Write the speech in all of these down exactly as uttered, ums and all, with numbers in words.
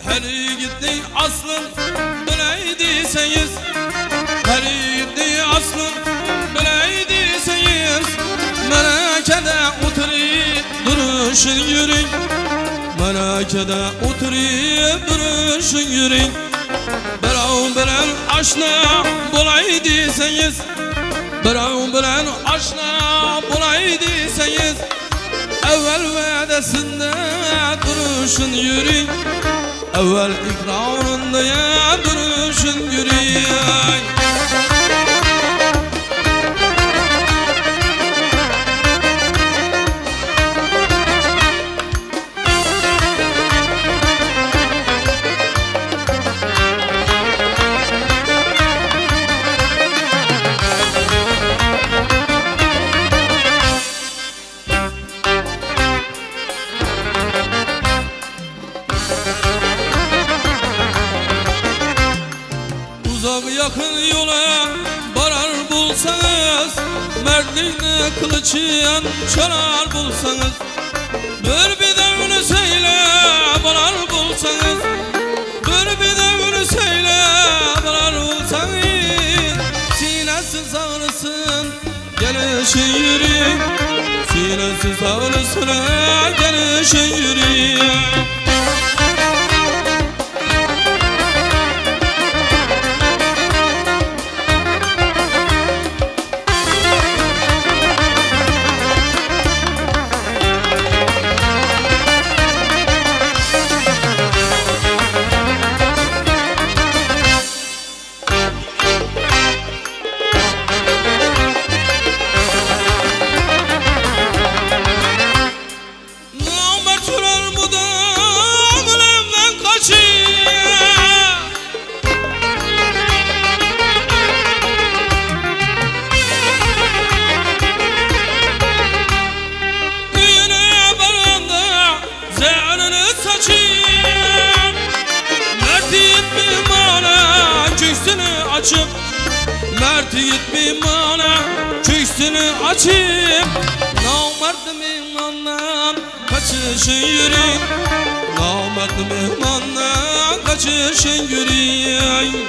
her yiğitning aslın bilaydisangiz, her yiğitning aslın bilaydisangiz, malakada o'tirib durushin yuring, malakada o'tirib durushin yuring. Birov bilan oshna bo'lay desangiz, birov bilan oshna bo'lay desangiz, avval va'dasida durushin yuring, avval iqrorunda durushin yuring. Yakın yola barar bulsanız, mertlikni kılıçın çalar bulsanız, bir bidevni söyle barar bulsanız, bir bidevni söyle barar bulsanız, sinesi sağlısın gelişin yürüyün, sinesi sağlısın gelişin yürüyün. Açıp, mert yiğit mimana köksünü açıp, namert mihmandan kaçışın yürüyün, namert mihmandan kaçışın yürüyün.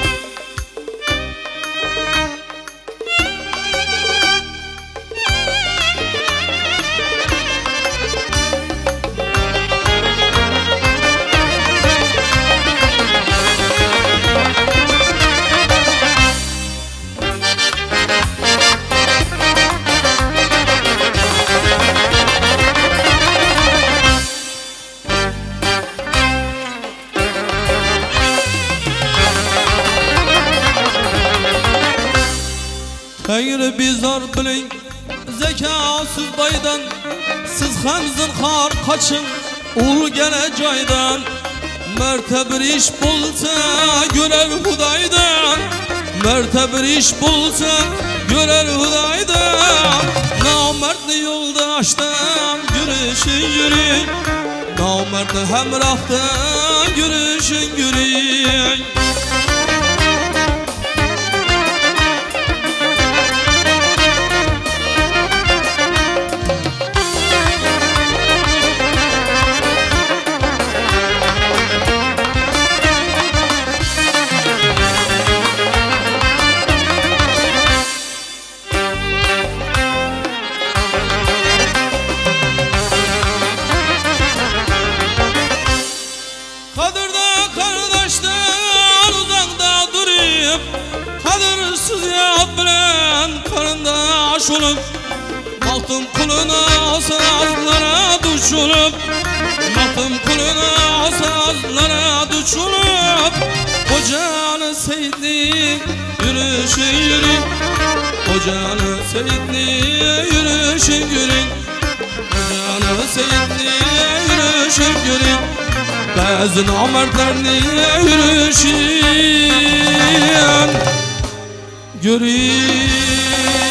Hayır bizar biling zekasız baydan, siz ham zinhar kaçın ul gele joydan. Mert'e bir iş bulsa görer Hudaydan, Mert'e bir iş bulsa görer Hudaydan. Namertli yoldaştan yürüyüşün yürüyün, namertli hemrahtan yürüyüşün yürüyün. Kadırsız yat bilen karındaş olup, altın kuluna sazlara duş olup, altın kuluna sazlara duş olup, kocanı seyitli yürüyüşün yürüyün, kocanı seyitli yürüyüşün yürüyün, kocanı seyitli yürüyüşün yürüyün. Bazı namertlerini yürüyüşün göreyim.